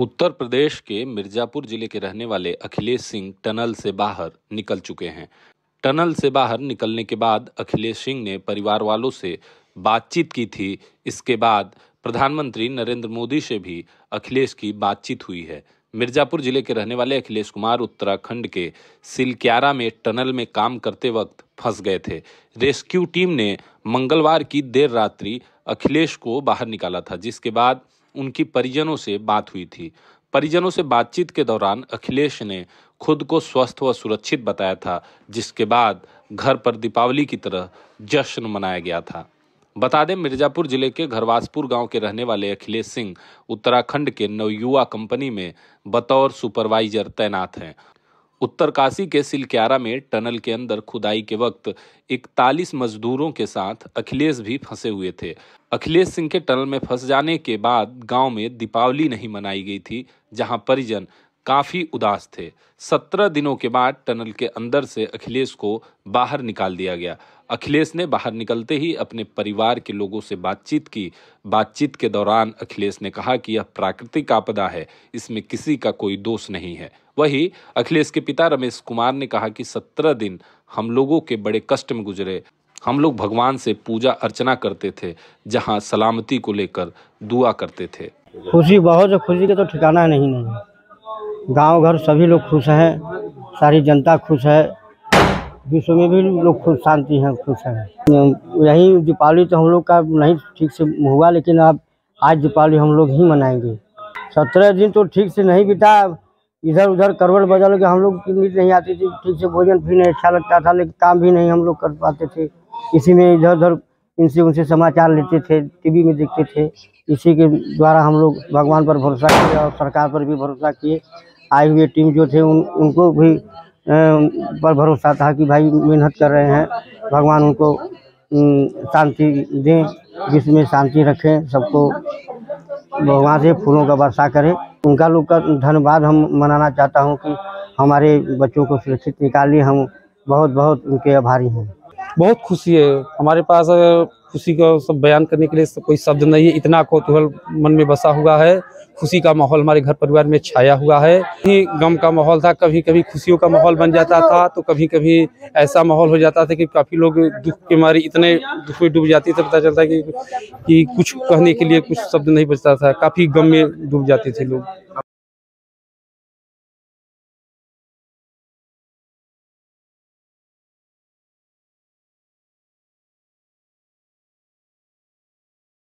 उत्तर प्रदेश के मिर्जापुर जिले के रहने वाले अखिलेश सिंह टनल से बाहर निकल चुके हैं। टनल से बाहर निकलने के बाद अखिलेश सिंह ने परिवार वालों से बातचीत की थी। इसके बाद प्रधानमंत्री नरेंद्र मोदी से भी अखिलेश की बातचीत हुई है। मिर्जापुर जिले के रहने वाले अखिलेश कुमार उत्तराखंड के सिलक्यारा में टनल में काम करते वक्त फंस गए थे। रेस्क्यू टीम ने मंगलवार की देर रात्रि अखिलेश को बाहर निकाला था, जिसके बाद उनकी परिजनों से बात हुई थी। परिजनों से बातचीत के दौरान अखिलेश ने खुद को स्वस्थ व सुरक्षित बताया था, जिसके बाद घर पर दीपावली की तरह जश्न मनाया गया था। बता दें, मिर्जापुर जिले के घरवासपुर गांव के रहने वाले अखिलेश सिंह उत्तराखंड के नवयुवा कंपनी में बतौर सुपरवाइजर तैनात हैं। उत्तरकाशी के सिलक्यारा में टनल के अंदर खुदाई के वक्त 41 मजदूरों के साथ अखिलेश भी फंसे हुए थे। अखिलेश सिंह के टनल में फंस जाने के बाद गांव में दीपावली नहीं मनाई गई थी, जहां परिजन काफी उदास थे। 17 दिनों के बाद टनल के अंदर से अखिलेश को बाहर निकाल दिया गया। अखिलेश ने बाहर निकलते ही अपने परिवार के लोगों से बातचीत की। बातचीत के दौरान अखिलेश ने कहा कि यह प्राकृतिक आपदा है, इसमें किसी का कोई दोष नहीं है। वहीं अखिलेश के पिता रमेश कुमार ने कहा कि 17 दिन हम लोगों के बड़े कष्ट में गुजरे। हम लोग भगवान से पूजा अर्चना करते थे, जहां सलामती को लेकर दुआ करते थे। खुशी बहुत है, खुशी का तो ठिकाना नहीं है। गांव घर सभी लोग खुश हैं, सारी जनता खुश है, विश्व में भी लोग खुश, शांति हैं, खुश हैं। यही दीपावली तो हम लोग का नहीं ठीक से हुआ, लेकिन अब आज दीपावली हम लोग ही मनाएंगे। 17 दिन तो ठीक से नहीं बीता, इधर उधर करवट बदल के हम लोग की नींद नहीं आती थी, ठीक से भोजन भी नहीं अच्छा लगता था, लेकिन काम भी नहीं हम लोग कर पाते थे। इसी में इधर उधर इनसे उनसे समाचार लेते थे, टीवी में देखते थे। इसी के द्वारा हम लोग भगवान पर भरोसा किए और सरकार पर भी भरोसा किए। आई हुए टीम जो थे उनको भी पर भरोसा था कि भाई मेहनत कर रहे हैं, भगवान उनको शांति दें, विश्व में शांति रखें, सबको भगवान से फूलों का वर्षा करें। उनका लोग का धन्यवाद हम मनाना चाहता हूं कि हमारे बच्चों को सुरक्षित निकालिए। हम बहुत बहुत उनके आभारी हैं। बहुत खुशी है हमारे पास, खुशी का सब बयान करने के लिए कोई शब्द नहीं है। इतना कौतूहल मन में बसा हुआ है, खुशी का माहौल हमारे घर परिवार में छाया हुआ है। ही गम का माहौल था, कभी कभी खुशियों का माहौल बन जाता था, तो कभी कभी ऐसा माहौल हो जाता था कि काफी लोग दुख के मारे इतने दुख में डूब जाते थे, पता चलता कि कुछ कहने के लिए कुछ शब्द नहीं बचता था, काफी गम में डूब जाते थे लोग।